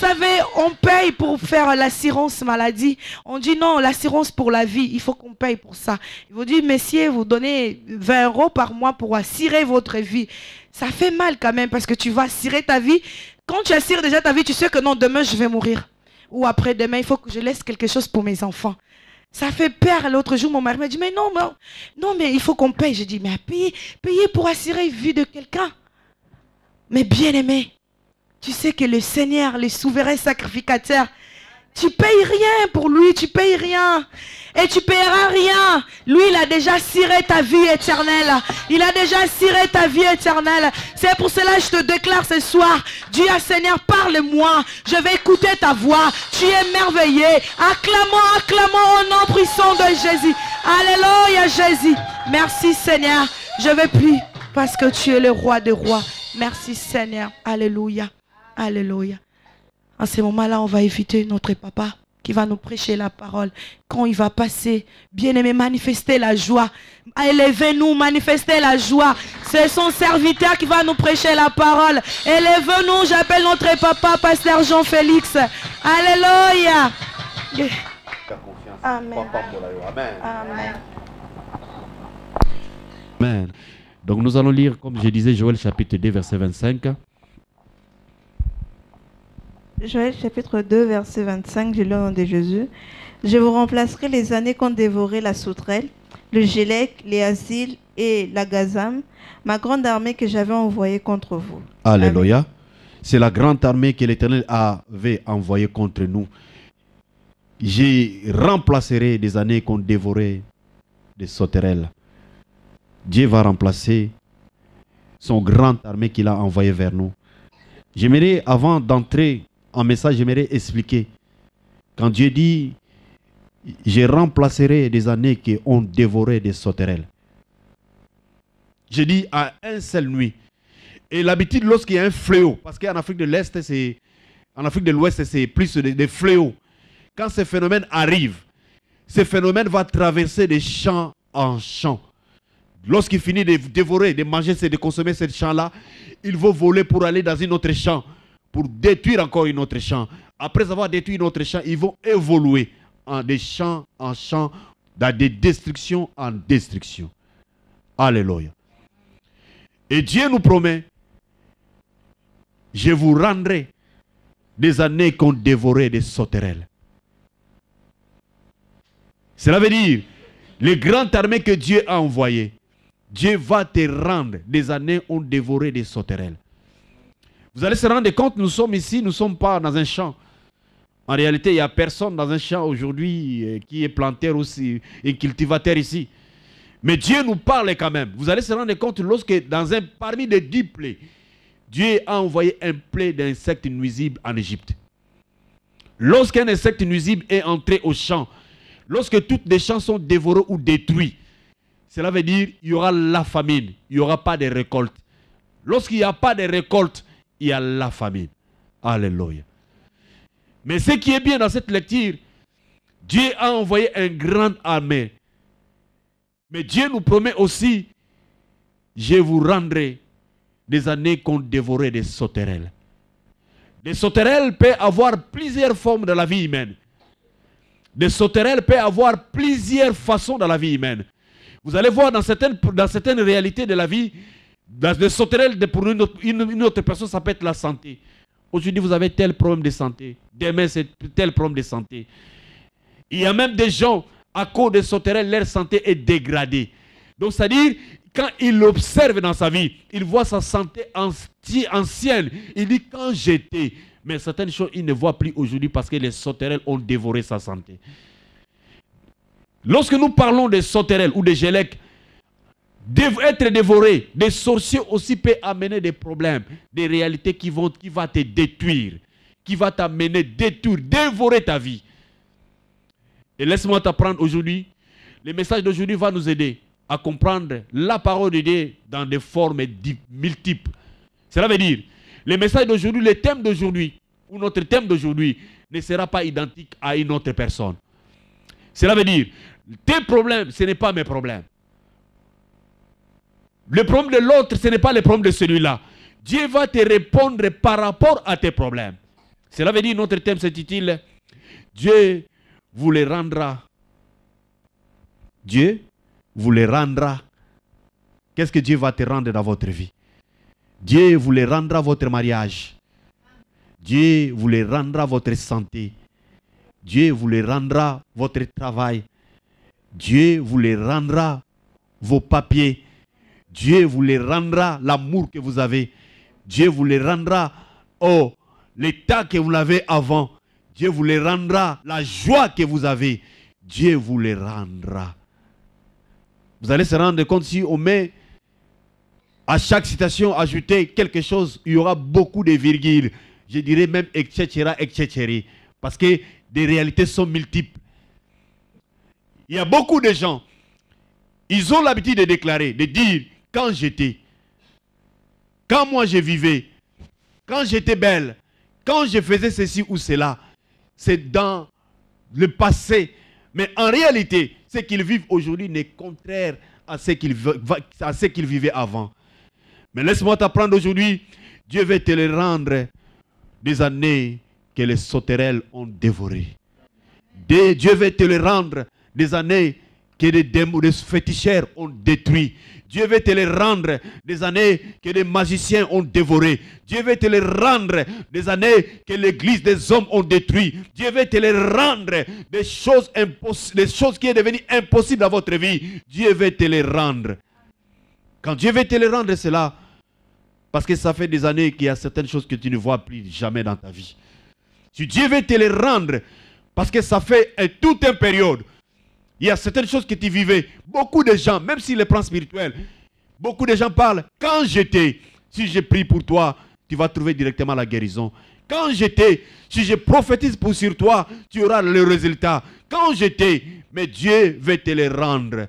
savez, on paye pour faire l'assurance maladie. On dit non, l'assurance pour la vie, il faut qu'on paye pour ça. Ils vous disent, messieurs, vous donnez 20 € par mois pour assurer votre vie. Ça fait mal quand même parce que tu vas assurer ta vie. Quand tu assures déjà ta vie, tu sais que non, demain je vais mourir. Ou après-demain, il faut que je laisse quelque chose pour mes enfants. Ça fait peur. L'autre jour, mon mari m'a dit, mais non, mais il faut qu'on paye. Je dis, mais payer pour assurer la vie de quelqu'un. Mais bien aimé, tu sais que le Seigneur, le souverain sacrificateur, tu payes rien pour lui, tu payes rien. Et tu payeras rien. Lui, il a déjà assuré ta vie éternelle. Il a déjà assuré ta vie éternelle. C'est pour cela que je te déclare ce soir, Dieu Seigneur, parle-moi. Je vais écouter ta voix. Tu es merveilleux. Acclamons, acclamons au nom puissant de Jésus. Alléluia Jésus. Merci Seigneur. Je vais plus parce que tu es le roi des rois. Merci Seigneur. Alléluia. Alléluia. En ce moment-là, on va éviter notre papa qui va nous prêcher la parole. Quand il va passer, bien-aimé, manifester la joie. Élevez-nous, manifester la joie. C'est son serviteur qui va nous prêcher la parole. Élevez-nous, j'appelle notre papa, pasteur Jean-Félix. Alléluia. Amen. Amen. Amen. Donc nous allons lire, comme je disais, Joël chapitre 2, verset 25. Joël chapitre 2, verset 25, je lis au nom de Jésus. Je vous remplacerai les années qu'ont dévoré la sauterelle, le gélec, les asiles et la gazam, ma grande armée que j'avais envoyée contre vous. Alléluia. C'est la grande armée que l'Éternel avait envoyée contre nous. Je remplacerai des années qu'ont dévoré des sauterelles. Dieu va remplacer son grande armée qu'il a envoyée vers nous. J'aimerais, avant d'entrer en message, j'aimerais expliquer. Quand Dieu dit, je remplacerai des années qui ont dévoré des sauterelles. Je dis à une seule nuit. Et l'habitude, lorsqu'il y a un fléau, parce qu'en Afrique de l'Est, en Afrique de l'Ouest, c'est plus des fléaux. Quand ce phénomène arrive, ce phénomène va traverser de champ en champ. Lorsqu'il finit de dévorer, de manger, de consommer ce champ-là, il va voler pour aller dans un autre champ, pour détruire encore un autre champ. Après avoir détruit un autre champ, ils vont évoluer de champ en champ, de destruction en destruction. Alléluia. Et Dieu nous promet, je vous rendrai des années qu'ont dévoré des sauterelles. Cela veut dire, les grandes armées que Dieu a envoyées, Dieu va te rendre des années ont dévoré des sauterelles. Vous allez se rendre compte, nous sommes ici, nous ne sommes pas dans un champ. En réalité, il n'y a personne dans un champ aujourd'hui qui est planteur aussi et cultivateur ici. Mais Dieu nous parle quand même. Vous allez se rendre compte lorsque parmi les 10 plaies, Dieu a envoyé un plaie d'insectes nuisibles en Égypte. Lorsqu'un insecte nuisible est entré au champ, lorsque toutes les champs sont dévorés ou détruits, cela veut dire qu'il y aura la famine, il n'y aura pas de récolte. Lorsqu'il n'y a pas de récolte, il y a la famine. Alléluia. Mais ce qui est bien dans cette lecture, Dieu a envoyé une grande armée. Mais Dieu nous promet aussi, je vous rendrai des années qu'ont dévoré des sauterelles. Des sauterelles peuvent avoir plusieurs formes dans la vie humaine. Des sauterelles peuvent avoir plusieurs façons dans la vie humaine. Vous allez voir dans certaines réalités de la vie, dans des sauterelles, pour une autre personne, ça peut être la santé. Aujourd'hui, vous avez tel problème de santé. Demain, c'est tel problème de santé. Il y a même des gens, à cause des sauterelles, leur santé est dégradée. Donc, c'est-à-dire, quand il l'observe dans sa vie, il voit sa santé ancienne. Il dit, quand j'étais... Mais certaines choses, il ne voit plus aujourd'hui parce que les sauterelles ont dévoré sa santé. Lorsque nous parlons des sauterelles ou des gélèques, être dévoré, des sorciers aussi peuvent amener des problèmes, des réalités qui vont te détruire, qui va t'amener détruire, dévorer ta vie. Et laisse-moi t'apprendre aujourd'hui, le message d'aujourd'hui va nous aider à comprendre la parole de Dieu dans des formes multiples. Cela veut dire, le message d'aujourd'hui, le thème d'aujourd'hui, ou notre thème d'aujourd'hui, ne sera pas identique à une autre personne. Cela veut dire, tes problèmes, ce n'est pas mes problèmes. Le problème de l'autre, ce n'est pas le problème de celui-là. Dieu va te répondre par rapport à tes problèmes. Cela veut dire, notre thème s'intitule Dieu vous les rendra. Dieu vous les rendra. Qu'est-ce que Dieu va te rendre dans votre vie? Dieu vous les rendra votre mariage. Dieu vous les rendra votre santé. Dieu vous les rendra votre travail. Dieu vous les rendra vos papiers. Dieu vous les rendra l'amour que vous avez. Dieu vous les rendra l'état que vous avez avant. Dieu vous les rendra la joie que vous avez. Dieu vous les rendra. Vous allez se rendre compte, si on met à chaque citation ajouter quelque chose, il y aura beaucoup de virgules. Je dirais même etc., etc. Parce que des réalités sont multiples. Il y a beaucoup de gens, ils ont l'habitude de déclarer, de dire, quand j'étais, quand moi je vivais, quand j'étais belle, quand je faisais ceci ou cela, c'est dans le passé. Mais en réalité, ce qu'ils vivent aujourd'hui n'est contraire à ce qu'ils vivaient avant. Mais laisse-moi t'apprendre aujourd'hui, Dieu veut te les rendre des années que les sauterelles ont dévorées. Dieu veut te les rendre des années que des féticheurs ont détruit. Dieu veut te les rendre des années que des magiciens ont dévoré. Dieu veut te les rendre des années que l'église des hommes ont détruit. Dieu veut te les rendre des choses qui sont devenues impossibles dans votre vie. Dieu veut te les rendre. Quand Dieu veut te les rendre, c'est là. Parce que ça fait des années qu'il y a certaines choses que tu ne vois plus jamais dans ta vie. Si Dieu veut te les rendre, parce que ça fait toute une période, il y a certaines choses que tu vivais. Beaucoup de gens, même sur le plan spirituel, beaucoup de gens parlent. Quand j'étais, si je prie pour toi, tu vas trouver directement la guérison. Quand j'étais, si je prophétise sur toi, tu auras le résultat. Quand j'étais, mais Dieu veut te les rendre.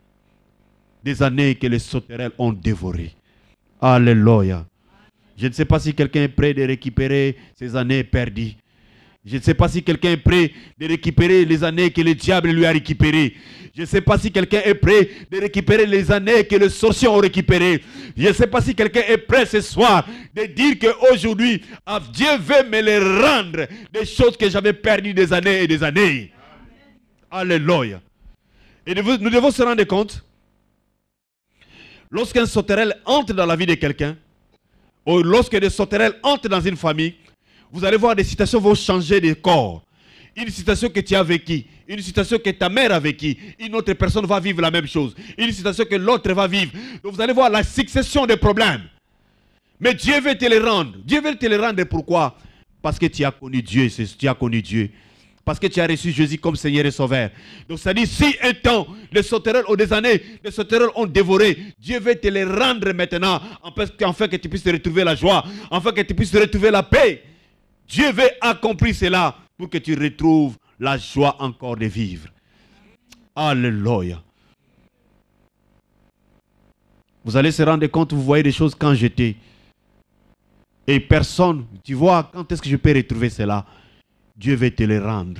Des années que les sauterelles ont dévorées. Alléluia. Je ne sais pas si quelqu'un est prêt de récupérer ces années perdues. Je ne sais pas si quelqu'un est prêt de récupérer les années que le diable lui a récupérées. Je ne sais pas si quelqu'un est prêt de récupérer les années que les sorciers ont récupérées. Je ne sais pas si quelqu'un est prêt ce soir de dire qu'aujourd'hui, Dieu veut me les rendre des choses que j'avais perdues des années et des années. Alléluia. Et nous devons se rendre compte, lorsqu'un sauterelle entre dans la vie de quelqu'un, ou lorsque des sauterelles entrent dans une famille, vous allez voir des situations vont changer de corps. Une situation que tu as vécue, une situation que ta mère a vécue, une autre personne va vivre la même chose. Une situation que l'autre va vivre. Donc vous allez voir la succession de problèmes. Mais Dieu veut te les rendre. Dieu veut te les rendre pourquoi? Parce que tu as connu Dieu. Tu as connu Dieu. Parce que tu as reçu Jésus comme Seigneur et Sauveur. Donc ça dit, si un temps, les sauterelles ou des années, les sauterelles ont dévoré, Dieu veut te les rendre maintenant, afin que tu puisses retrouver la joie, afin que tu puisses retrouver la paix. Dieu veut accomplir cela pour que tu retrouves la joie encore de vivre. Alléluia. Vous allez se rendre compte, vous voyez des choses quand j'étais. Et personne, tu vois, quand est-ce que je peux retrouver cela? Dieu veut te les rendre.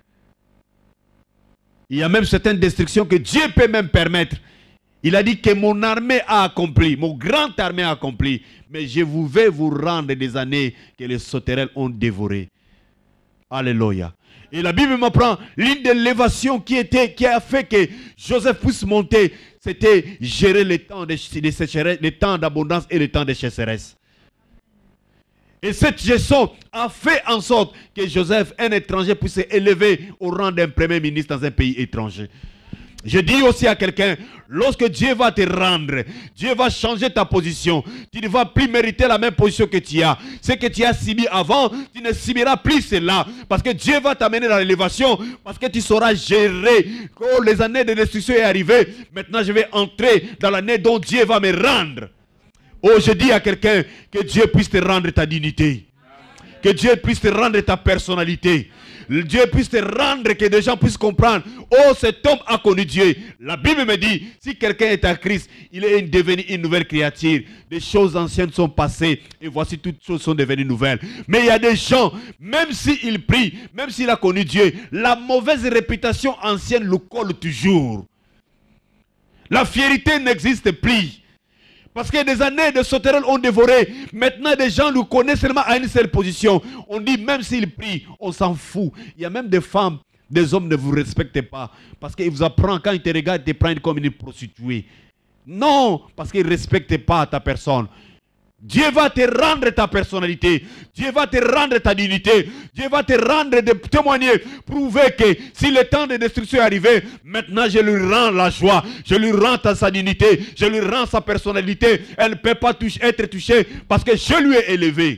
Il y a même certaines destructions que Dieu peut même permettre. Il a dit que mon armée a accompli, mon grand armée a accompli. Mais je vais vous rendre des années que les sauterelles ont dévorées. Alléluia. Et la Bible m'apprend, l'une des lévations qui a fait que Joseph puisse monter, c'était gérer les temps de sécheresse, les temps d'abondance et les temps de sécheresse. Et cette gestion a fait en sorte que Joseph, un étranger, puisse s'élever au rang d'un premier ministre dans un pays étranger. Je dis aussi à quelqu'un, lorsque Dieu va te rendre, Dieu va changer ta position. Tu ne vas plus mériter la même position que tu as. Ce que tu as subi avant, tu ne subiras plus cela. Parce que Dieu va t'amener dans l'élévation. Parce que tu sauras gérer. Quand les années de destruction sont arrivées, maintenant je vais entrer dans l'année dont Dieu va me rendre. Oh, je dis à quelqu'un que Dieu puisse te rendre ta dignité. Que Dieu puisse te rendre ta personnalité. Dieu puisse te rendre, que des gens puissent comprendre. Oh, cet homme a connu Dieu. La Bible me dit, si quelqu'un est en Christ, il est devenu une nouvelle créature. Des choses anciennes sont passées et voici toutes choses sont devenues nouvelles. Mais il y a des gens, même s'il prie, même s'il a connu Dieu, la mauvaise réputation ancienne le colle toujours. La fierté n'existe plus. Parce que des années de sauterelles ont dévoré. Maintenant, des gens nous connaissent seulement à une seule position. On dit même s'ils prient, on s'en fout. Il y a même des femmes, des hommes ne vous respectent pas. Parce qu'ils vous apprennent, quand ils te regardent, ils te prennent comme une prostituée. Non, parce qu'ils ne respectent pas ta personne. Dieu va te rendre ta personnalité. Dieu va te rendre ta dignité. Dieu va te rendre de témoigner, prouver que si le temps de destruction est arrivé, maintenant je lui rends la joie. Je lui rends sa dignité. Je lui rends sa personnalité. Elle ne peut pas être touchée parce que je lui ai élevé.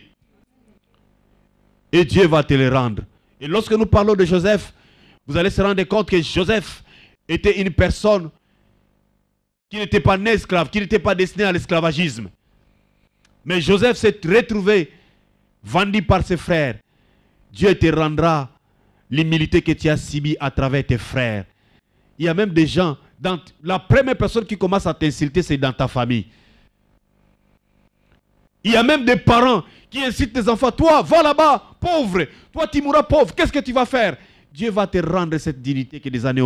Et Dieu va te le rendre. Et lorsque nous parlons de Joseph, vous allez se rendre compte que Joseph était une personne qui n'était pas né esclave, qui n'était pas destiné à l'esclavagisme. Mais Joseph s'est retrouvé vendu par ses frères. Dieu te rendra l'humilité que tu as subie à travers tes frères. Il y a même des gens, la première personne qui commence à t'insulter, c'est dans ta famille. Il y a même des parents qui incitent tes enfants. Toi, va là-bas, pauvre. Toi, tu mourras pauvre. Qu'est-ce que tu vas faire? Dieu va te rendre cette dignité que des années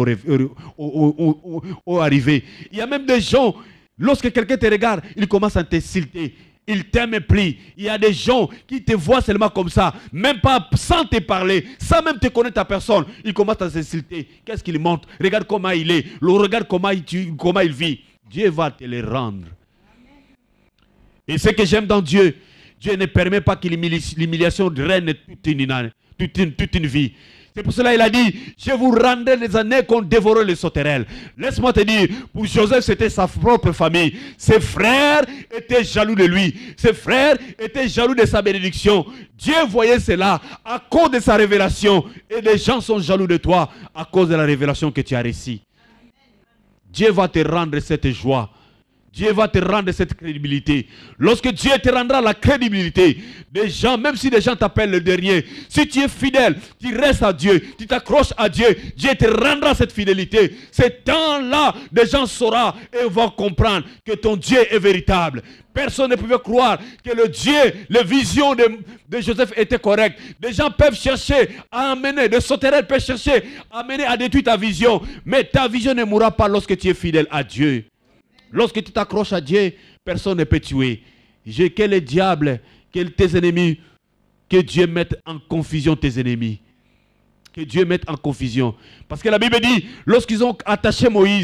ont arrivé. Il y a même des gens, lorsque quelqu'un te regarde, il commence à t'insulter. Il t'aime plus. Il y a des gens qui te voient seulement comme ça, même pas sans te parler, sans même te connaître ta personne. Ils commencent à s'insulter. Qu'est-ce qu'il montre? Regarde comment il est. Regarde comment il vit. Dieu va te le rendre. Et ce que j'aime dans Dieu, Dieu ne permet pas que l'humiliation règne toute une vie. C'est pour cela qu'il a dit, je vous rendrai les années qu'on dévorait les sauterelles. Laisse-moi te dire, pour Joseph, c'était sa propre famille. Ses frères étaient jaloux de lui. Ses frères étaient jaloux de sa bénédiction. Dieu voyait cela à cause de sa révélation. Et les gens sont jaloux de toi à cause de la révélation que tu as reçue. Dieu va te rendre cette joie. Dieu va te rendre cette crédibilité. Lorsque Dieu te rendra la crédibilité, des gens, même si des gens t'appellent le dernier, si tu es fidèle, tu restes à Dieu, tu t'accroches à Dieu, Dieu te rendra cette fidélité. Ce temps-là, des gens sauront et vont comprendre que ton Dieu est véritable. Personne ne pouvait croire que le Dieu, la vision de Joseph était correcte. Des gens peuvent chercher à amener, des sauterelles peuvent chercher à amener à détruire ta vision. Mais ta vision ne mourra pas lorsque tu es fidèle à Dieu. Lorsque tu t'accroches à Dieu, personne ne peut tuer. Que le diable, que tes ennemis, que Dieu mette en confusion tes ennemis. Que Dieu mette en confusion. Parce que la Bible dit, lorsqu'ils ont attaché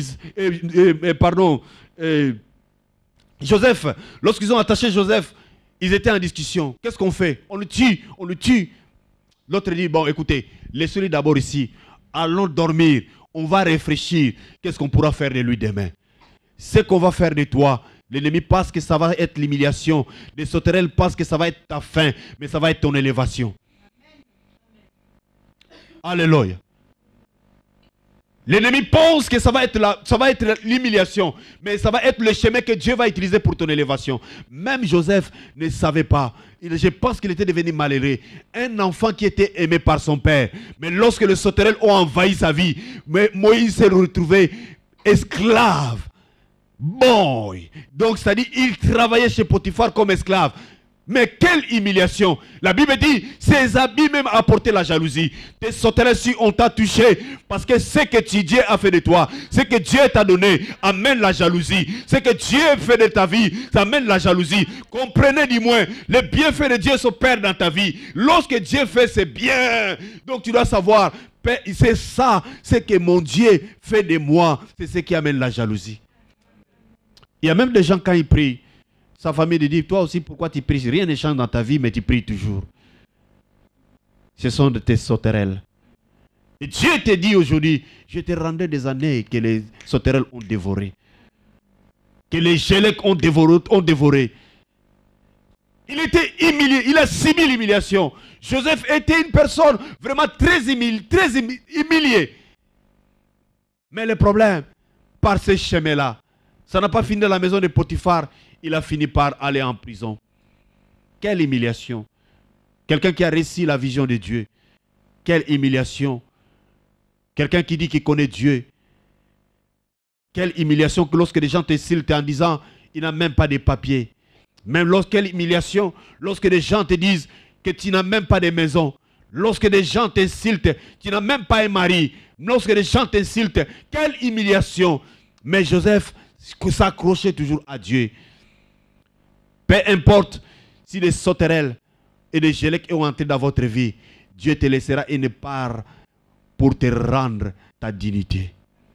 Joseph, lorsqu'ils ont attaché Joseph, ils étaient en discussion. Qu'est-ce qu'on fait? On le tue, on le tue. L'autre dit, bon écoutez, laissez-le d'abord ici. Allons dormir, on va réfléchir. Qu'est-ce qu'on pourra faire de lui demain? Ce qu'on va faire de toi, l'ennemi pense que ça va être l'humiliation. Les sauterelles pensent que ça va être ta fin, mais ça va être ton élévation. Alléluia. L'ennemi pense que ça va être l'humiliation, mais ça va être le chemin que Dieu va utiliser pour ton élévation. Même Joseph ne savait pas. Je pense qu'il était devenu malheureux. Un enfant qui était aimé par son père. Mais lorsque les sauterelles ont envahi sa vie, Moïse s'est retrouvé esclave. Boy. Donc c'est-à-dire il travaillait chez Potiphar comme esclave. Mais quelle humiliation. La Bible dit, ses habits même apportaient la jalousie. Tes sauterelles on t'a touché. Parce que ce que Dieu a fait de toi, ce que Dieu t'a donné, amène la jalousie. Ce que Dieu fait de ta vie, ça amène la jalousie. Comprenez du moins, les bienfaits de Dieu s'opèrent dans ta vie. Lorsque Dieu fait ses biens, donc tu dois savoir, c'est ça, ce que mon Dieu fait de moi. C'est ce qui amène la jalousie. Il y a même des gens quand ils prient, sa famille dit, toi aussi pourquoi tu pries? Rien ne change dans ta vie mais tu pries toujours. Ce sont de tes sauterelles. Et Dieu te dit aujourd'hui, je te rendrai des années que les sauterelles ont dévoré. Que les gélèques ont dévoré. Il était humilié, il a subi l'humiliation. Joseph était une personne vraiment très humiliée. Mais le problème, par ce chemin-là, ça n'a pas fini dans la maison de Potiphar. Il a fini par aller en prison. Quelle humiliation. Quelqu'un qui a réussi la vision de Dieu. Quelle humiliation. Quelqu'un qui dit qu'il connaît Dieu. Quelle humiliation que lorsque les gens t'insultent en disant il n'a même pas de papiers. Même quelle humiliation lorsque les gens te disent que tu n'as même pas de maison. Lorsque des gens t'insultent, tu n'as même pas un mari. Lorsque les gens t'insultent, quelle humiliation. Mais Joseph s'accrochait toujours à Dieu. Peu importe si les sauterelles et les gélèques ont entré dans votre vie, Dieu te laissera une part pour te rendre ta dignité.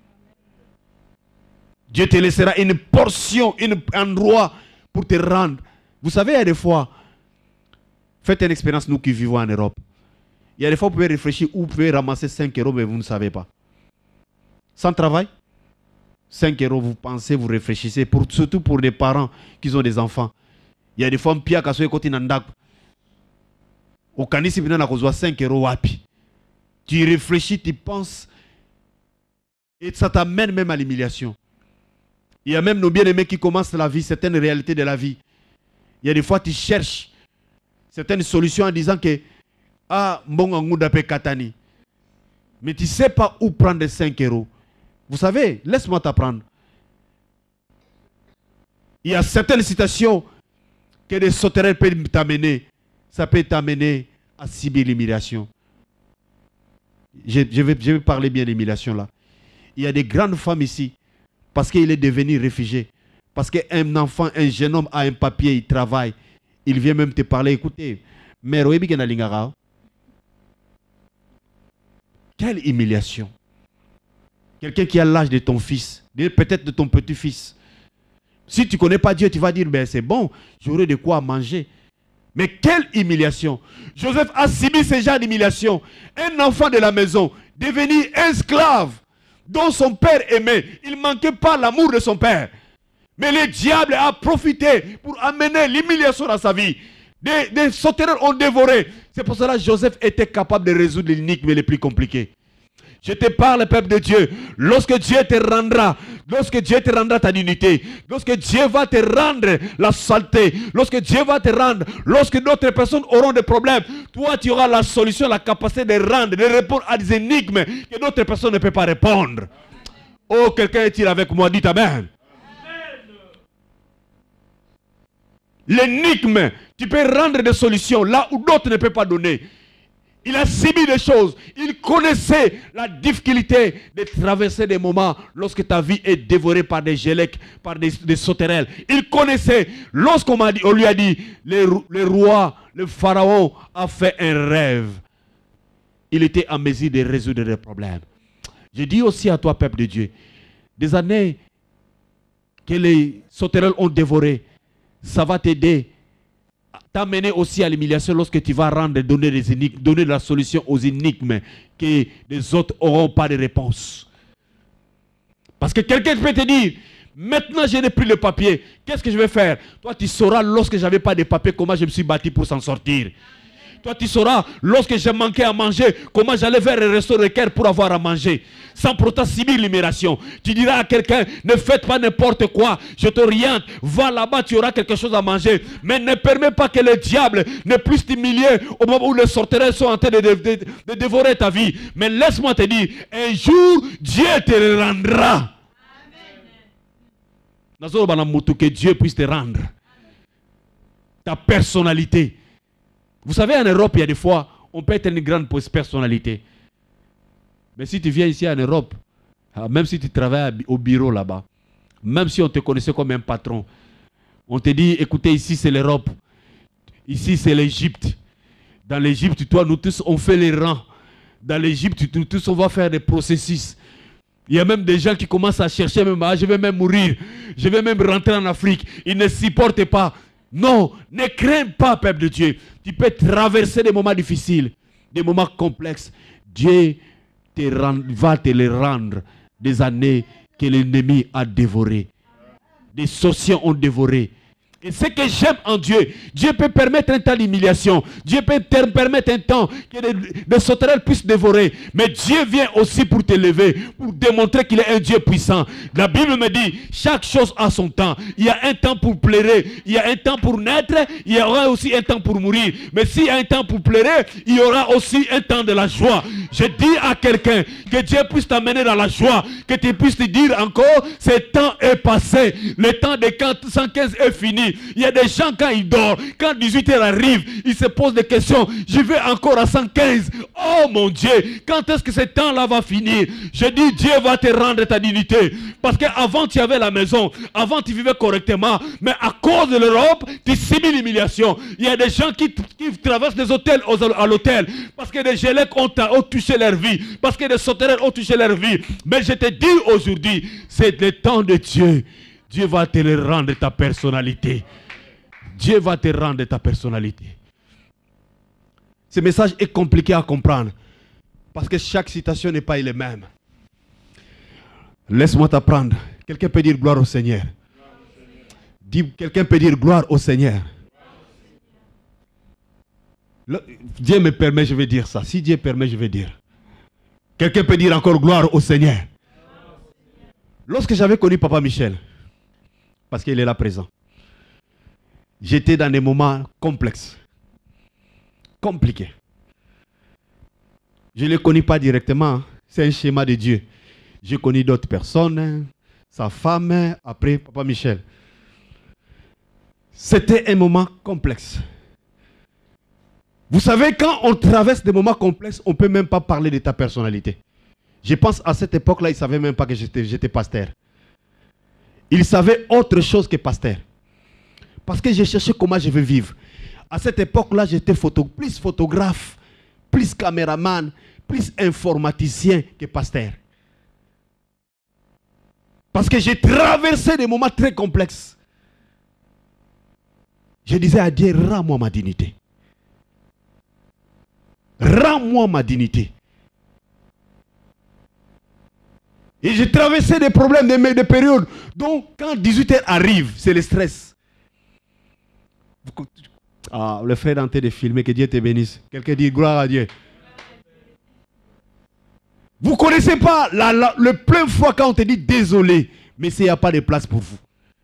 Dieu te laissera une portion, un endroit pour te rendre. Vous savez, il y a des fois, faites une expérience, nous qui vivons en Europe. Il y a des fois, vous pouvez réfléchir où vous pouvez ramasser 5 euros, mais vous ne savez pas. Sans travail, 5 euros, vous pensez, vous réfléchissez, surtout pour les parents qui ont des enfants. Il y a des fois, pire qu'à ce côté nandak. Au canisi, il y a 5 euros wapi. Tu réfléchis, tu penses, et ça t'amène même à l'humiliation. Il y a même nos bien-aimés qui commencent la vie, certaines réalités de la vie. Il y a des fois, tu cherches certaines solutions en disant que ah, katani. Mais tu ne sais pas où prendre 5 euros. Vous savez, laisse-moi t'apprendre. Il y a certaines situations que des sauterelles peuvent t'amener. Ça peut t'amener à subir l'humiliation. Je vais parler bien de l'humiliation là. Il y a des grandes femmes ici, parce qu'il est devenu réfugié. Parce qu'un enfant, un jeune homme a un papier, il travaille. Il vient même te parler. Écoutez, mère, quelle humiliation. Quelqu'un qui a l'âge de ton fils, peut-être de ton petit-fils. Si tu ne connais pas Dieu, tu vas dire, ben c'est bon, j'aurai de quoi manger. Mais quelle humiliation. Joseph a subi ce genre d'humiliation. Un enfant de la maison, devenu esclave, dont son père aimait. Il ne manquait pas l'amour de son père. Mais le diable a profité pour amener l'humiliation dans sa vie. Des sauterelles ont dévoré. C'est pour cela que Joseph était capable de résoudre l'énigme les plus compliquées. Je te parle, peuple de Dieu, lorsque Dieu te rendra ta dignité, lorsque Dieu va te rendre la saleté, lorsque Dieu va te rendre, lorsque d'autres personnes auront des problèmes, toi tu auras la solution, la capacité de rendre, de répondre à des énigmes que d'autres personnes ne peuvent pas répondre. Oh, quelqu'un est-il avec moi? Dites Amen. L'énigme, tu peux rendre des solutions là où d'autres ne peuvent pas donner. Il a subi des choses. Il connaissait la difficulté de traverser des moments lorsque ta vie est dévorée par des gélèques, par des sauterelles. Il connaissait, lorsqu'on lui a dit, le roi, le pharaon a fait un rêve. Il était en mesure de résoudre des problèmes. Je dis aussi à toi, peuple de Dieu, des années que les sauterelles ont dévoré, ça va t'aider, t'amener aussi à l'humiliation lorsque tu vas donner des énigmes, donner la solution aux énigmes que les autres n'auront pas de réponse. Parce que quelqu'un peut te dire, maintenant je n'ai plus le papier, qu'est-ce que je vais faire? Toi tu sauras lorsque je n'avais pas de papier comment je me suis battu pour s'en sortir. Toi tu sauras lorsque j'ai manqué à manger comment j'allais vers le resto de cœur pour avoir à manger. Sans pourtant subir l'immigration. Tu diras à quelqu'un, ne faites pas n'importe quoi, je t'oriente, va là-bas, tu auras quelque chose à manger. Mais ne permets pas que le diable ne puisse t'humilier au moment où les sauterelles sont en train de dévorer ta vie. Mais laisse-moi te dire, un jour, Dieu te le rendra. Amen. Que Dieu puisse te rendre ta personnalité. Vous savez, en Europe, il y a des fois, on peut être une grande personnalité. Mais si tu viens ici en Europe, même si tu travailles au bureau là-bas, même si on te connaissait comme un patron, on te dit, écoutez, ici c'est l'Europe, ici c'est l'Égypte. Dans l'Égypte, toi, nous tous, on fait les rangs. Dans l'Égypte, nous tous, on va faire des processus. Il y a même des gens qui commencent à chercher, même, je vais même mourir, je vais même rentrer en Afrique. Ils ne supportent pas. Non, ne crains pas, peuple de Dieu. Tu peux traverser des moments difficiles, des moments complexes. Dieu va te les rendre, des années que l'ennemi a dévorées. Des sorciers ont dévoré. Et ce que j'aime en Dieu, Dieu peut permettre un temps d'humiliation. Dieu peut permettre un temps que des sauterelles puissent dévorer. Mais Dieu vient aussi pour te lever, pour démontrer qu'il est un Dieu puissant. La Bible me dit, chaque chose a son temps. Il y a un temps pour pleurer, il y a un temps pour naître, il y aura aussi un temps pour mourir. Mais s'il y a un temps pour pleurer, il y aura aussi un temps de la joie. Je dis à quelqu'un que Dieu puisse t'amener dans la joie, que tu puisses te dire encore, ce temps est passé. Le temps de 115 est fini. dit, il y a des gens quand ils dorment, quand 18h arrive, ils se posent des questions. Je vais encore à 115. Oh mon Dieu, quand est-ce que ce temps-là va finir? Je dis, Dieu va te rendre ta dignité. Parce qu'avant tu avais la maison, avant tu vivais correctement, mais à cause de l'Europe, tu subis l'humiliation. Il y a des gens qui traversent des hôtels à l'hôtel, parce que des gélèques ont touché leur vie, parce que des sauterelles ont touché leur vie. Mais je te dis aujourd'hui, c'est le temps de Dieu. Dieu va te le rendre ta personnalité. Dieu va te rendre ta personnalité. Ce message est compliqué à comprendre, parce que chaque citation n'est pas la même. Laisse-moi t'apprendre. Quelqu'un peut dire gloire au Seigneur. Quelqu'un peut dire gloire au Seigneur. Dieu me permet, je vais dire ça. Si Dieu permet, je vais dire. Quelqu'un peut dire encore gloire au Seigneur. Lorsque j'avais connu Papa Michel, parce qu'il est là présent, j'étais dans des moments complexes, compliqués. Je ne le connais pas directement, c'est un schéma de Dieu. J'ai connu d'autres personnes, sa femme, après Papa Michel. C'était un moment complexe. Vous savez, quand on traverse des moments complexes, on ne peut même pas parler de ta personnalité. Je pense à cette époque-là, il ne savait même pas que j'étais pasteur. Il savait autre chose que pasteur. Parce que j'ai cherché comment je veux vivre. À cette époque-là, j'étais plus photographe, plus caméraman, plus informaticien que pasteur. Parce que j'ai traversé des moments très complexes. Je disais à Dieu, rends-moi ma dignité. Rends-moi ma dignité. Et j'ai traversé des problèmes, des périodes. Donc, quand 18h arrive, c'est le stress. Ah, le frère est en train de filmer, que Dieu te bénisse. Quelqu'un dit gloire à Dieu. Vous ne connaissez pas le plein foi quand on te dit désolé, mais s'il n'y a pas de place pour vous.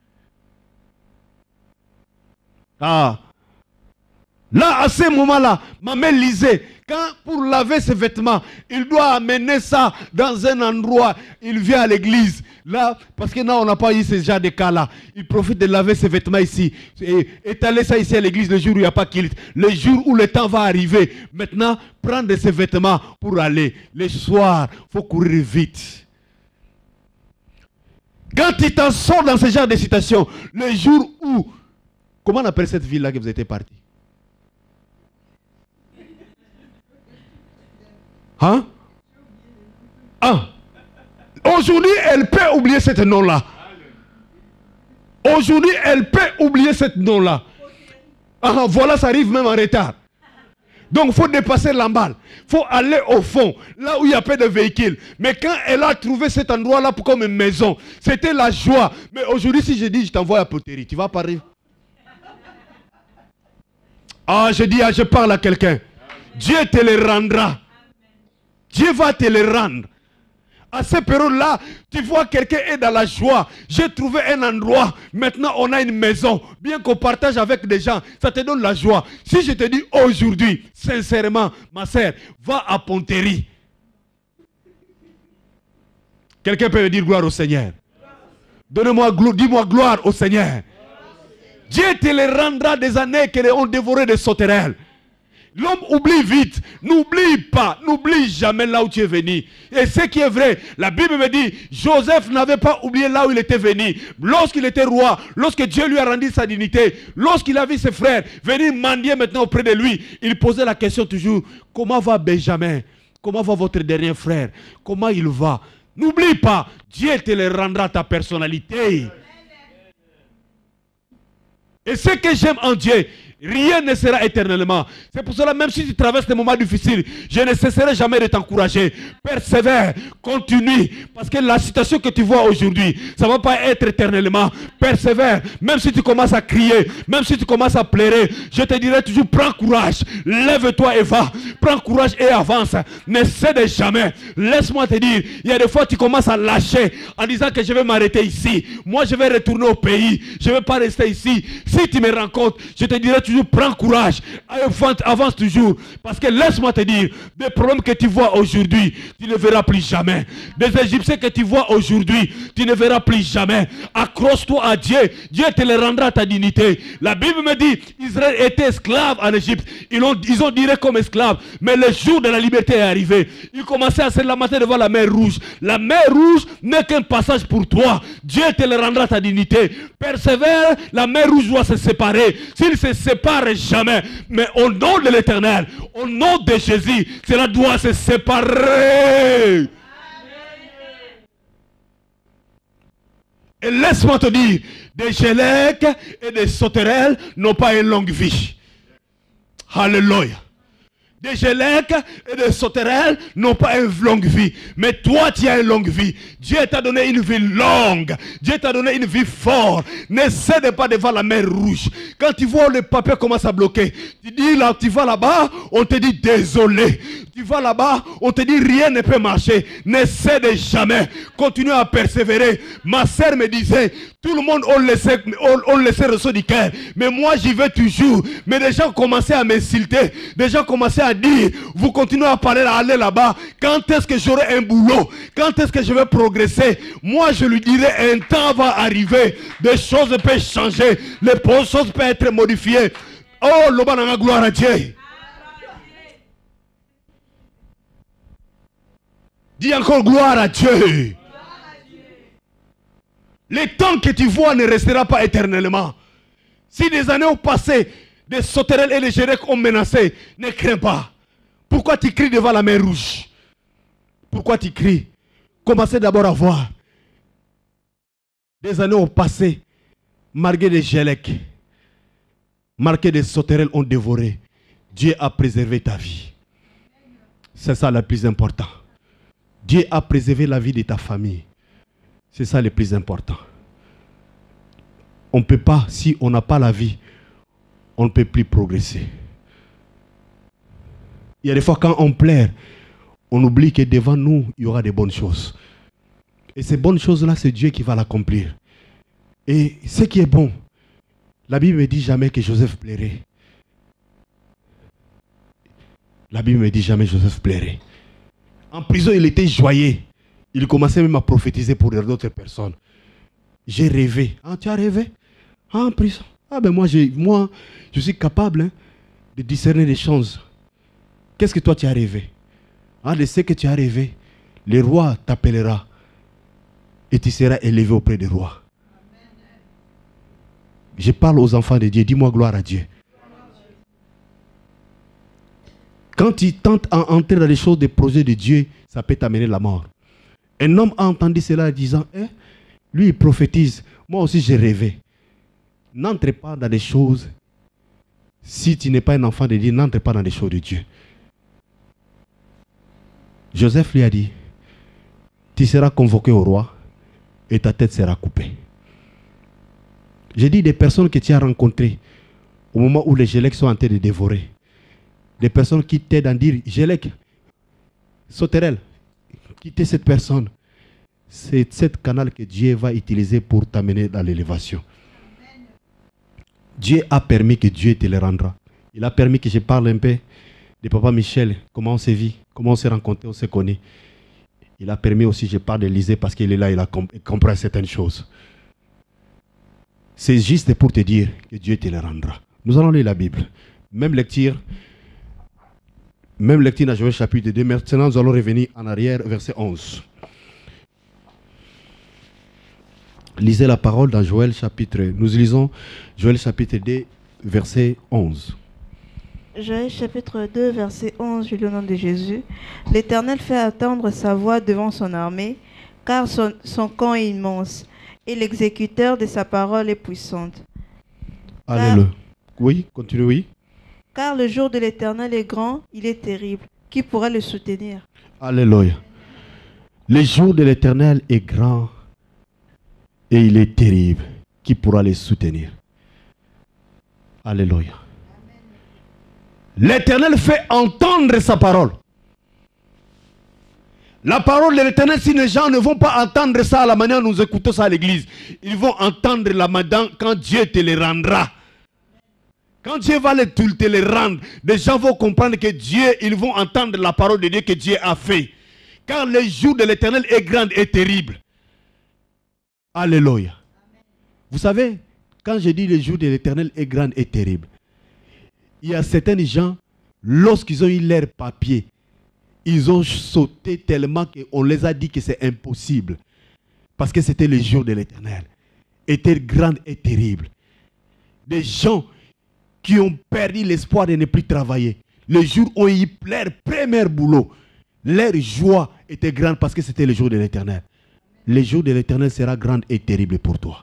Ah. Là, à ce moment-là, ma mère lisait, quand pour laver ses vêtements, il doit amener ça dans un endroit, il vient à l'église. Là, parce que là, on n'a pas eu ce genre de cas-là. Il profite de laver ses vêtements ici, et étaler ça ici à l'église le jour où il n'y a pas kilt. Le jour où le temps va arriver, maintenant, prendre ses vêtements pour aller. Le soir, il faut courir vite. Quand tu t'en sors dans ce genre de situation, le jour où, comment on appelle cette ville-là que vous étiez parti? Hein? Ah. Aujourd'hui, elle peut oublier ce nom-là. Aujourd'hui, elle peut oublier ce nom-là. Ah, voilà, ça arrive même en retard. Donc, il faut dépasser l'emballe. Il faut aller au fond, là où il y a peu de véhicules. Mais quand elle a trouvé cet endroit-là comme une maison, c'était la joie. Mais aujourd'hui, si je dis, je t'envoie à Poterie, tu vas parler. Ah, je parle à quelqu'un. Dieu te le rendra. Dieu va te le rendre. À cette période-là, tu vois quelqu'un est dans la joie. J'ai trouvé un endroit. Maintenant, on a une maison. Bien qu'on partage avec des gens, ça te donne la joie. Si je te dis aujourd'hui, sincèrement, ma sœur, va à Pontéry. Quelqu'un peut me dire gloire au Seigneur. Dis-moi gloire au Seigneur. Dieu te le rendra des années qu'elles ont dévoré des sauterelles. L'homme oublie vite. N'oublie pas. N'oublie jamais là où tu es venu. Et ce qui est vrai, la Bible me dit, Joseph n'avait pas oublié là où il était venu. Lorsqu'il était roi, lorsque Dieu lui a rendu sa dignité, lorsqu'il a vu ses frères venir mendier maintenant auprès de lui, il posait la question toujours, comment va Benjamin? Comment va votre dernier frère? Comment il va? N'oublie pas, Dieu te le rendra ta personnalité. Et ce que j'aime en Dieu, rien ne sera éternellement. C'est pour cela, même si tu traverses des moments difficiles, je ne cesserai jamais de t'encourager. Persévère, continue. Parce que la situation que tu vois aujourd'hui, ça ne va pas être éternellement. Persévère. Même si tu commences à crier, même si tu commences à pleurer, je te dirai toujours, prends courage. Lève-toi et va. Prends courage et avance. Ne cède jamais. Laisse-moi te dire, il y a des fois tu commences à lâcher en disant que je vais m'arrêter ici. Moi, je vais retourner au pays. Je ne vais pas rester ici. Si tu me rencontres, je te dirai toujours, toujours, prends courage, avance toujours. Parce que laisse-moi te dire, des problèmes que tu vois aujourd'hui, tu ne verras plus jamais. Des Égyptiens que tu vois aujourd'hui, tu ne verras plus jamais. Accroche-toi à Dieu, Dieu te les rendra à ta dignité. La Bible me dit, Israël était esclave en Égypte. Ils ont diré comme esclaves, mais le jour de la liberté est arrivé. Ils commençaient à se lamenter devant la mer Rouge. La mer Rouge n'est qu'un passage pour toi. Dieu te le rendra à ta dignité. Persévère, la mer Rouge doit se séparer. S'il ne se sépare jamais, mais au nom de l'Éternel, au nom de Jésus, cela doit se séparer. Et laisse-moi te dire, des Gélèques et des sauterelles n'ont pas une longue vie. Alléluia. Des Gélèques et des sauterelles n'ont pas une longue vie. Mais toi, tu as une longue vie. Dieu t'a donné une vie longue. Dieu t'a donné une vie forte. Ne cède pas devant la mer Rouge. Quand tu vois le papier commence à bloquer, tu dis là, tu vas là-bas, on te dit désolé. Tu vas là-bas, on te dit rien ne peut marcher. Ne cède jamais. Continue à persévérer. Ma sœur me disait, tout le monde on laissait ressort du cœur. Mais moi j'y vais toujours. Mais des gens commençaient à m'insulter. Des gens commençaient à dire, vous continuez à parler, à aller là-bas. Quand est-ce que j'aurai un boulot? Quand est-ce que je vais progresser? Moi je lui dirai, un temps va arriver. Des choses peuvent changer. Les choses peuvent être modifiées. Oh, l'Obananga, gloire à Dieu. Dis encore gloire à Dieu. Le temps que tu vois ne restera pas éternellement. Si des années ont passé, des sauterelles et des Gélèques ont menacé, ne crains pas. Pourquoi tu cries devant la mer Rouge? Pourquoi tu cries? Commencez d'abord à voir. Des années ont passé, marqué des Gélèques, marqué des sauterelles ont dévoré. Dieu a préservé ta vie. C'est ça le plus important. Dieu a préservé la vie de ta famille. C'est ça le plus important. On ne peut pas, si on n'a pas la vie, on ne peut plus progresser. Il y a des fois quand on pleure, on oublie que devant nous, il y aura des bonnes choses. Et ces bonnes choses-là, c'est Dieu qui va l'accomplir. Et ce qui est bon, la Bible ne dit jamais que Joseph plairait. La Bible ne dit jamais que Joseph plairait. En prison, il était joyeux. Il commençait même à prophétiser pour d'autres personnes. J'ai rêvé. Ah, tu as rêvé? Ah, en prison. Ah, ben moi, je suis capable de discerner les choses. Qu'est-ce que toi, tu as rêvé? Ah, de ce que tu as rêvé, le roi t'appellera et tu seras élevé auprès des rois. Je parle aux enfants de Dieu. Dis-moi gloire à Dieu. Quand tu tentes à entrer dans les choses des projets de Dieu, ça peut t'amener la mort. Un homme a entendu cela en disant, lui il prophétise, moi aussi j'ai rêvé. N'entre pas dans les choses, si tu n'es pas un enfant de Dieu, n'entre pas dans les choses de Dieu. Joseph lui a dit, tu seras convoqué au roi et ta tête sera coupée. J'ai dit des personnes que tu as rencontrées au moment où les Gélèques sont en train de dévorer. Des personnes qui t'aident à dire, Gélèque, sauterelle, quittez cette personne. C'est cette canal que Dieu va utiliser pour t'amener dans l'élévation. Dieu a permis que Dieu te le rendra. Il a permis que je parle un peu de Papa Michel, comment on s'est vu, comment on s'est rencontrés, on s'est connus. Il a permis aussi que je parle d'Élisée parce qu'il est là, il comprend certaines choses. C'est juste pour te dire que Dieu te le rendra. Nous allons lire la Bible. Même lecture dans Joël chapitre 2. Maintenant, nous allons revenir en arrière, verset 11. Lisez la parole dans Joël chapitre. Nous lisons Joël chapitre 2, verset 11. Joël chapitre 2, verset 11, au nom de Jésus. L'Éternel fait attendre sa voix devant son armée, car son camp est immense, et l'exécuteur de sa parole est puissante. Alléluia. Oui, continue, oui. Car le jour de l'Éternel est grand, il est terrible. Qui pourra le soutenir? Alléluia. Le jour de l'Éternel est grand et il est terrible. Qui pourra le soutenir? Alléluia. L'Éternel fait entendre sa parole. La parole de l'Éternel, si les gens ne vont pas entendre ça à la manière dont nous écoutons ça à l'église, ils vont entendre la manière quand Dieu te les rendra. Quand Dieu va te les rendre, les gens vont comprendre que Dieu, ils vont entendre la parole de Dieu que Dieu a fait. Car le jour de l'Éternel est grand et terrible. Alléluia. Vous savez, quand je dis le jour de l'Éternel est grand et terrible, il y a certains gens, lorsqu'ils ont eu leur papier, ils ont sauté tellement qu'on les a dit que c'est impossible. Parce que c'était le jour de l'Éternel. Était grand et terrible. Des gens qui ont perdu l'espoir de ne plus travailler. Le jour où ils eu leur premier boulot, leur joie était grande parce que c'était le jour de l'Éternel. Le jour de l'Éternel sera grand et terrible pour toi.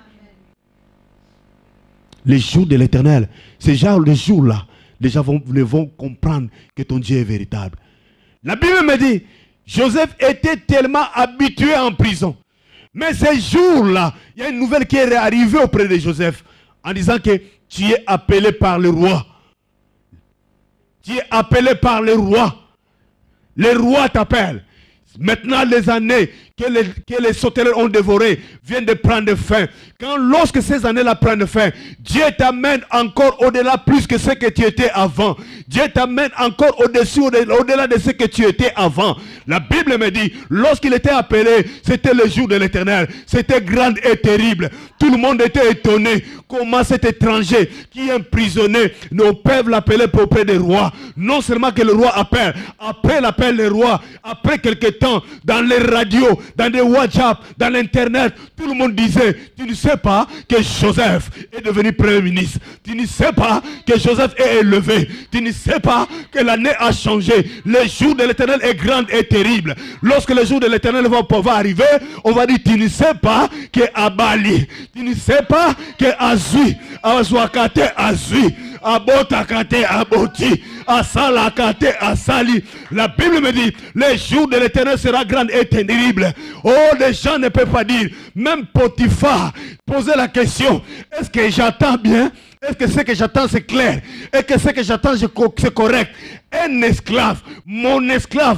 Le jour de l'Éternel, c'est genre le jour-là, les gens vont comprendre que ton Dieu est véritable. La Bible me dit, Joseph était tellement habitué en prison. Mais ce jour-là, il y a une nouvelle qui est arrivée auprès de Joseph en disant que tu es appelé par le roi. Tu es appelé par le roi. Le roi t'appelle. Maintenant, les années que les sauterelles ont dévorées viennent de prendre fin. Lorsque ces années-là prennent fin, Dieu t'amène encore au-delà plus que ce que tu étais avant. Dieu t'amène encore au-dessus, au-delà de ce que tu étais avant. La Bible me dit, lorsqu'il était appelé, c'était le jour de l'Éternel. C'était grand et terrible. Tout le monde était étonné. Comment cet étranger qui est emprisonné, nos pères l'appelaient auprès des rois. Non seulement que le roi appelle, après l'appel des rois, après quelques temps, dans les radios, dans les WhatsApp, dans l'internet, tout le monde disait, tu ne sais pas que Joseph est devenu premier ministre. Tu ne sais pas que Joseph est élevé. Tu ne sais pas que l'année a changé. Le jour de l'Éternel est grand et terrible. Lorsque le jour de l'Éternel va arriver, on va dire, tu ne sais pas que Abali, tu ne sais pas que Azui, Azouakate Azui, Abotakate Aboti, Asalakate Asali. La Bible me dit, le jour de l'Éternel sera grand et terrible. Oh, les gens ne peuvent pas dire, même Potiphar posait la question, est-ce que j'attends bien? Est-ce que ce que j'attends c'est clair? Est-ce que ce que j'attends c'est correct? Un esclave, mon esclave,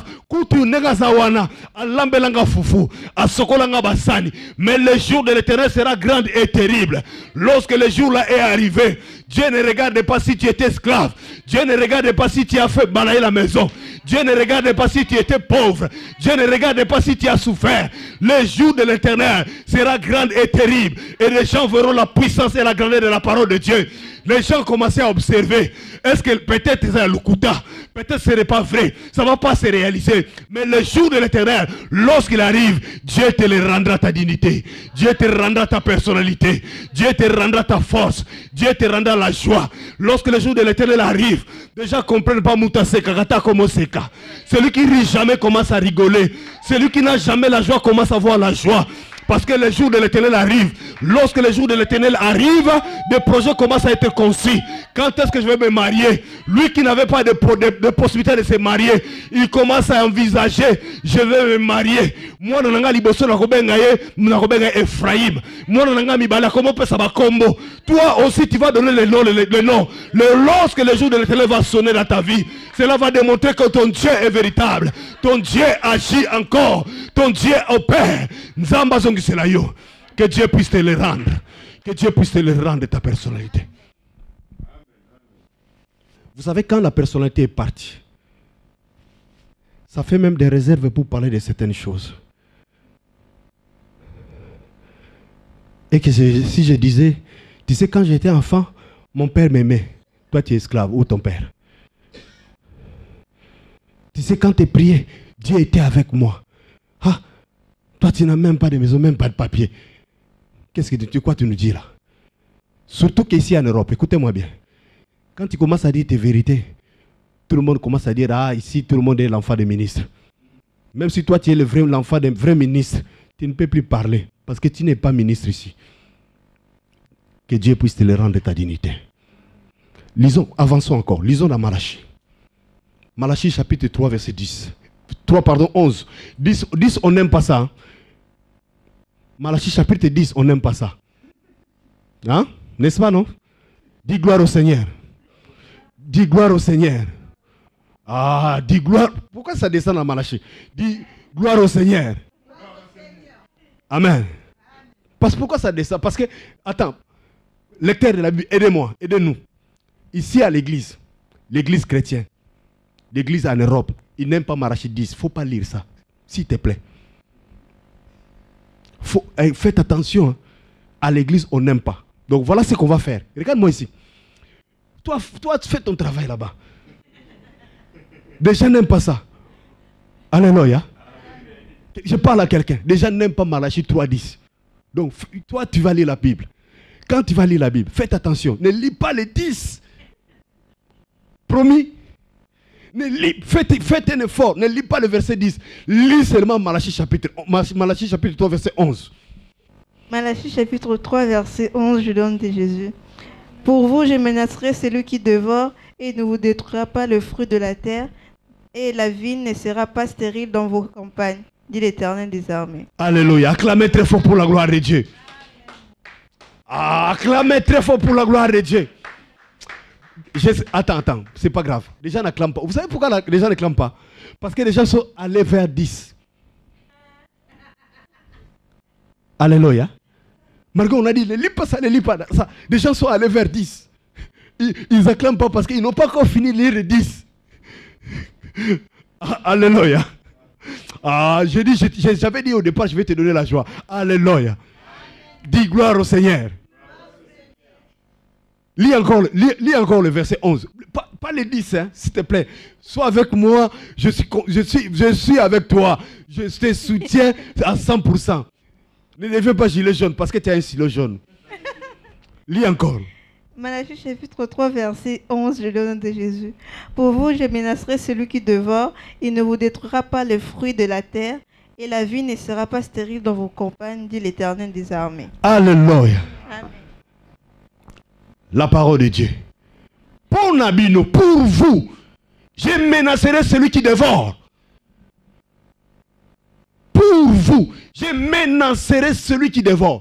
mais le jour de l'Éternel sera grand et terrible. Lorsque le jour là est arrivé, Dieu ne regarde pas si tu étais esclave. Dieu ne regarde pas si tu as fait balayer la maison. Dieu ne regarde pas si tu étais pauvre. Dieu ne regarde pas si tu as souffert. Le jour de l'Éternel sera grand et terrible. Et les gens verront la puissance et la grandeur de la parole de Dieu. Les gens commençaient à observer. Est-ce que peut-être c'est un Lukuta? Peut-être ce n'est pas vrai. Ça ne va pas se réaliser. Mais le jour de l'Éternel, lorsqu'il arrive, Dieu te le rendra ta dignité. Dieu te rendra ta personnalité. Dieu te rendra ta force. Dieu te rendra la joie. Lorsque le jour de l'Éternel arrive, les gens ne comprennent pas Moutaseka, Kata comme Seka. Celui qui rit jamais commence à rigoler. Celui qui n'a jamais la joie commence à voir la joie. Parce que le jour de l'Éternel arrive. Lorsque le jour de l'Éternel arrive, des projets commencent à être conçus. Quand est-ce que je vais me marier? Lui qui n'avait pas de possibilité de se marier, il commence à envisager, je vais me marier. Moi, Ephraïm. Toi aussi, tu vas donner le nom. Lorsque le jour de l'Éternel va sonner dans ta vie, cela va démontrer que ton Dieu est véritable. Ton Dieu agit encore. Ton Dieu opère. Que Dieu puisse te le rendre. Que Dieu puisse te le rendre de ta personnalité. Vous savez, quand la personnalité est partie, ça fait même des réserves pour parler de certaines choses. Et que si je disais, tu sais, quand j'étais enfant, mon père m'aimait. Toi, tu es esclave, ou ton père. Tu sais, quand tu priais, Dieu était avec moi. Ah, toi, tu n'as même pas de maison, même pas de papier. Qu'est-ce que quoi tu nous dis là? Surtout qu'ici en Europe, écoutez-moi bien. Quand tu commences à dire tes vérités, tout le monde commence à dire, ah, ici, tout le monde est l'enfant des ministres. Même si toi, tu es l'enfant d'un vrai ministre, tu ne peux plus parler. Parce que tu n'es pas ministre ici. Que Dieu puisse te le rendre de ta dignité. Lisons, avançons encore. Lisons dans Malachie. Malachie chapitre 3, verset 10. 11. 10, on n'aime pas ça. Hein? Malachie chapitre 10, on n'aime pas ça. Hein? N'est-ce pas, non? Dis gloire au Seigneur. Dis gloire au Seigneur. Ah, dis gloire. Pourquoi ça descend dans Malachie? Dis gloire au Seigneur. Amen. Pourquoi ça descend? Parce que, attends, lecteur de la Bible, aidez-moi, aidez-nous. ici à l'église chrétienne, l'église en Europe, ils n'aiment pas Malachie 10. Il ne faut pas lire ça, s'il te plaît. Faites attention, hein. À l'église, on n'aime pas. Donc voilà ce qu'on va faire. Regarde-moi ici. Toi, tu fais ton travail là-bas. Des gens n'aiment pas ça. Alléluia. Je parle à quelqu'un. Des gens n'aiment pas Malachie 3:10. Donc toi, tu vas lire la Bible. Quand tu vas lire la Bible, faites attention. Ne lis pas les 10. Promis. Faites un effort. Ne lis pas le verset 10. Lis seulement Malachie chapitre 3, verset 11. Malachie chapitre 3, verset 11, je donne de Jésus. Pour vous, je menacerai celui qui dévore et ne vous détruira pas le fruit de la terre, et la vigne ne sera pas stérile dans vos campagnes, dit l'Éternel des armées. Alléluia. Acclamez très fort pour la gloire de Dieu. Acclamez très fort pour la gloire de Dieu. Attends, c'est pas grave. Les gens n'acclament pas. Vous savez pourquoi les gens n'acclament pas? Parce que les gens sont allés vers 10. Alléluia. Margot, on a dit, ne lis pas ça, ne lis pas ça. Les gens sont allés vers 10. Ils n'acclament pas parce qu'ils n'ont pas encore fini de lire les 10. Alléluia. J'avais dit au départ, je vais te donner la joie. Alléluia. Dis gloire au Seigneur. Lis encore le verset 11. Pas les 10, hein, s'il te plaît. Sois avec moi, je suis avec toi. Je te soutiens à 100%. Ne levez pas gilet jaune parce que tu as un stylo jaune. Lis encore. Malachie chapitre 3, verset 11, je donne de Jésus. Pour vous, je menacerai celui qui dévore, il ne vous détruira pas le fruit de la terre, et la vie ne sera pas stérile dans vos campagnes, dit l'Éternel des armées. Alléluia. Amen. La parole de Dieu. Pour Nabino, pour vous, je menacerai celui qui dévore. Pour vous, je menacerai celui qui dévore.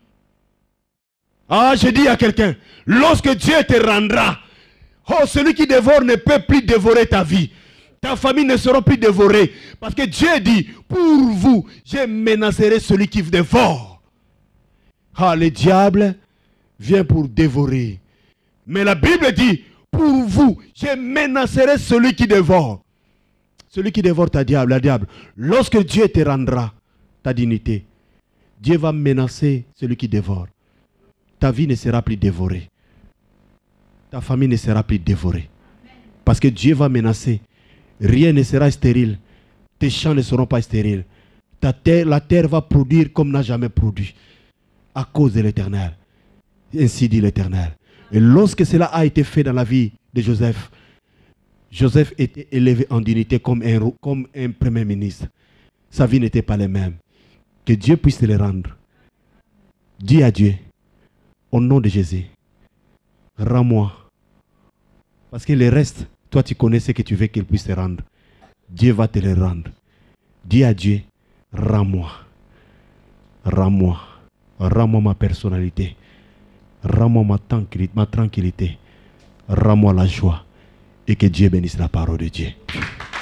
Je dis à quelqu'un, lorsque Dieu te rendra, celui qui dévore ne peut plus dévorer ta vie. Ta famille ne sera plus dévorée. Parce que Dieu dit, pour vous, je menacerai celui qui dévore. Le diable vient pour dévorer. Mais la Bible dit, pour vous, je menacerai celui qui dévore. Celui qui dévore la diable. Lorsque Dieu te rendra ta dignité, Dieu va menacer celui qui dévore. Ta vie ne sera plus dévorée. Ta famille ne sera plus dévorée. Parce que Dieu va menacer. Rien ne sera stérile. Tes champs ne seront pas stériles. La terre va produire comme n'a jamais produit. À cause de l'Éternel. Ainsi dit l'Éternel. Et lorsque cela a été fait dans la vie de Joseph, Joseph était élevé en dignité comme un premier ministre. Sa vie n'était pas la même. Que Dieu puisse te le rendre. Dis à Dieu, au nom de Jésus, rends-moi. Parce que le reste, toi tu connais ce que tu veux qu'il puisse te rendre. Dieu va te le rendre. Dis à Dieu, rends-moi. Rends-moi. Rends-moi ma personnalité. Rends-moi ma tranquillité. Rends-moi la joie. Et que Dieu bénisse la parole de Dieu.